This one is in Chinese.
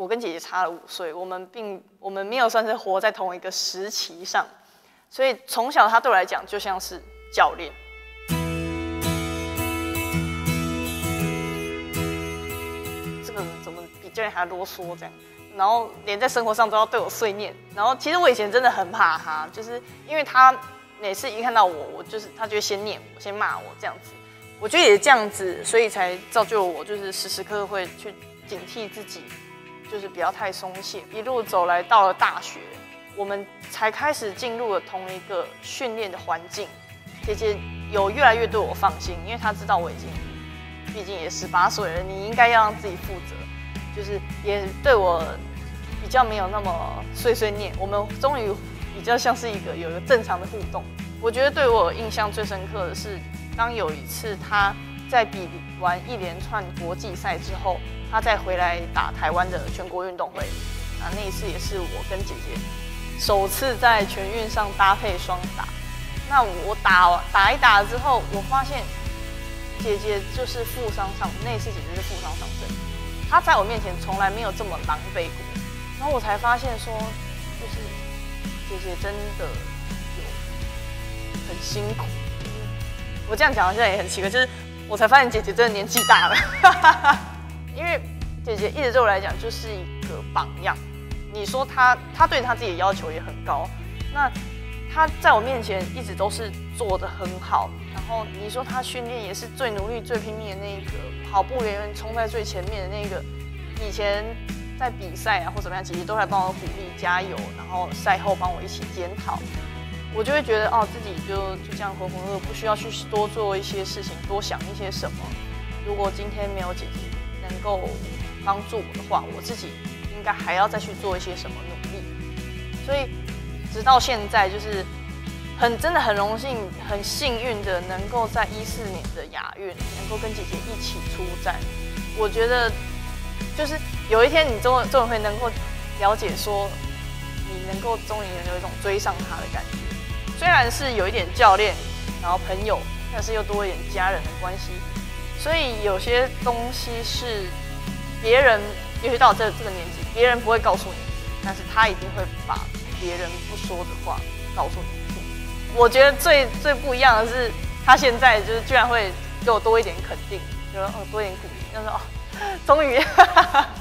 我跟姐姐差了5岁，我们没有算是活在同一个时期上，所以从小她对我来讲就像是教练。这个人怎么比教练还啰嗦这样？然后连在生活上都要对我碎念。然后其实我以前真的很怕他，就是因为他每次一看到我就是他就会先念我，先骂我这样子。我觉得也是这样子，所以才造就我就是时时刻刻会去警惕自己，就是不要太松懈。一路走来到了大学，我们才开始进入了同一个训练的环境。姐姐有越来越对我放心，因为她知道我已经，毕竟也18岁了，你应该要让自己负责。就是也对我比较没有那么碎碎念，我们终于比较像是有一个正常的互动。我觉得对我印象最深刻的是，当有一次他在比完一连串国际赛之后，他再回来打台湾的全国运动会，那一次也是我跟姐姐首次在全运上搭配双打。那我打一打之后，我发现姐姐就是负伤上，那一次姐姐是负伤上阵。他在我面前从来没有这么狼狈过，然后我才发现说，就是姐姐真的有很辛苦。我这样讲好像也很奇怪，就是我才发现姐姐真的年纪大了，因为姐姐一直对我来讲就是一个榜样。你说她对她自己的要求也很高，那她在我面前一直都是做得很好，然后你说她训练也是最努力、最拼命的那一个。跑步永远冲在最前面的那个，以前在比赛啊或怎么样，姐姐都来帮我鼓励加油，然后赛后帮我一起检讨，我就会觉得哦，自己就这样浑浑噩噩，不需要去多做一些事情，多想一些什么。如果今天没有姐姐能够帮助我的话，我自己应该还要再去做一些什么努力。所以直到现在，就是真的很荣幸、很幸运的能够在14年的亚运能够跟姐姐一起出战。我觉得就是有一天你终于会能够了解说，你能够终于有一种追上她的感觉。虽然是有一点教练，然后朋友，但是又多一点家人的关系。所以有些东西是别人，尤其到这个年纪，别人不会告诉你，但是他一定会把别人不说的话告诉你。我觉得最不一样的是，他现在就是居然会给我多一点肯定，就多一点鼓励，就是终于